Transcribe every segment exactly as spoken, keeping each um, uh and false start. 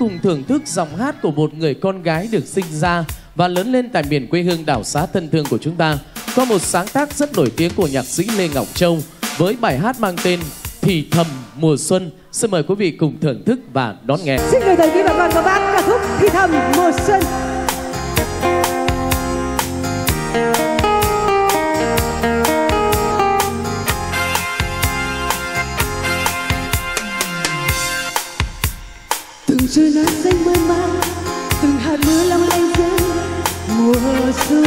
cùng thưởng thức giọng hát của một người con gái được sinh ra và lớn lên tại miền quê hương đảo xá thân thương của chúng ta, qua một sáng tác rất nổi tiếng của nhạc sĩ Lê Ngọc Châu với bài hát mang tên Thì Thầm Mùa Xuân. Xin mời quý vị cùng thưởng thức và đón nghe. Xin gửi tới quý bà con và bác ca khúc Thì Thầm Mùa Xuân. Từng trời nắng xanh mơn man, từng hạt mưa long lanh rơi mùa xuân.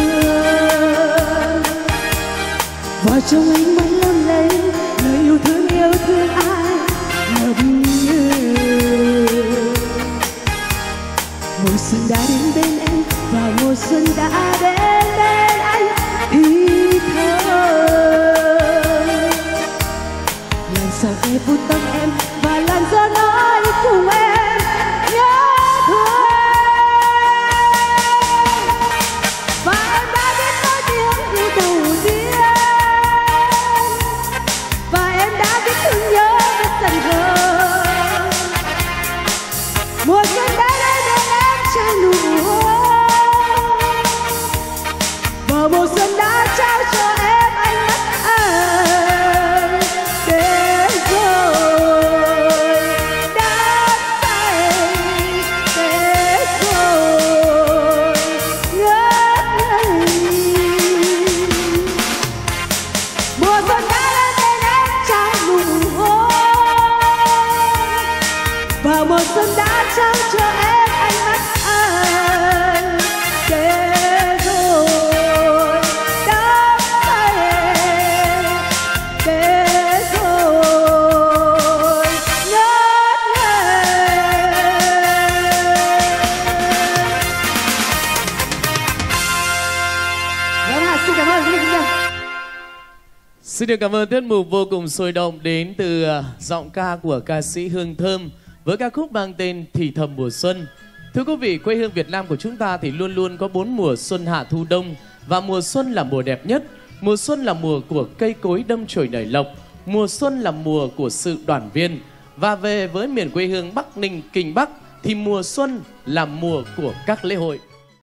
Và trong ánh mắt lấp lánh lời yêu thương yêu thương ai ngập ngừng. Mùa xuân đã đến bên em và mùa xuân đã đến bên anh thì thầm. Làm sao em vuốt tóc em và làn gió nói cùng em. Mùa xuân đã đến bên em trao nụ hôn, và mùa xuân đã trao cho em ánh mắt anh. Đến rồi đã say, đến rồi ngất ngây. Mùa xuân đã đến bên em trao nụ hôn, và mùa xuân đã trao cho em ánh mắt anh. Để rồi đắm say, để rồi ngất ngây. Vâng ạ, xin cảm ơn quý vị. Xin được cảm ơn tiết mục vô cùng sôi động đến từ giọng ca của ca sĩ Hương Thơm với ca khúc mang tên Thì Thầm Mùa Xuân. Thưa quý vị, quê hương Việt Nam của chúng ta thì luôn luôn có bốn mùa xuân hạ thu đông, và mùa xuân là mùa đẹp nhất. Mùa xuân là mùa của cây cối đâm chồi nảy lộc, mùa xuân là mùa của sự đoàn viên. Và về với miền quê hương Bắc Ninh Kinh Bắc thì mùa xuân là mùa của các lễ hội.